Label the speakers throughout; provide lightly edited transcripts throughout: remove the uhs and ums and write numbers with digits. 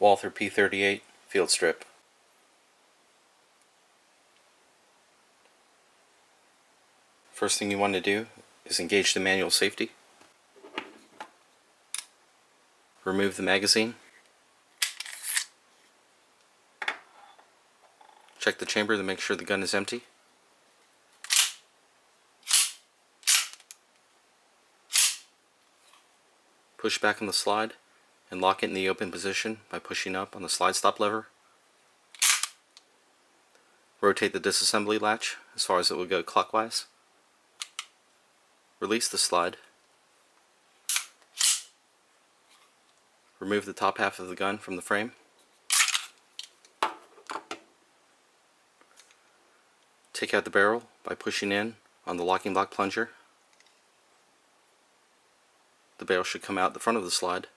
Speaker 1: Walther P38 field strip. First thing you want to do is engage the manual safety. Remove the magazine. Check the chamber to make sure the gun is empty. Push back on the slide and lock it in the open position by pushing up on the slide stop lever. Rotate the disassembly latch as far as it will go clockwise. Release the slide. Remove the top half of the gun from the frame. Take out the barrel by pushing in on the locking block plunger. The barrel should come out the front of the slide.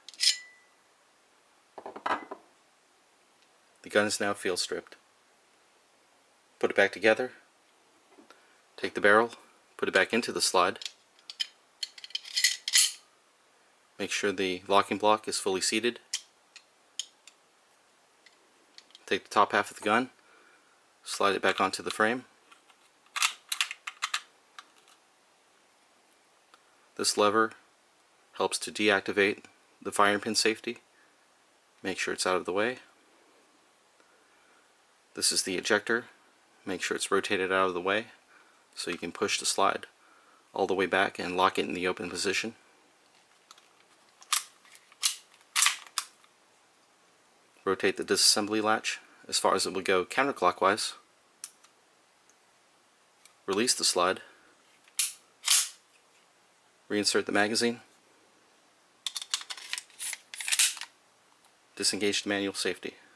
Speaker 1: The gun is now field stripped. Put it back together. Take the barrel, put it back into the slide. Make sure the locking block is fully seated. Take the top half of the gun, slide it back onto the frame. This lever helps to deactivate the firing pin safety. Make sure it's out of the way. This is the ejector. Make sure it's rotated out of the way so you can push the slide all the way back and lock it in the open position. Rotate the disassembly latch as far as it will go counterclockwise. Release the slide. Reinsert the magazine. Disengage the manual safety.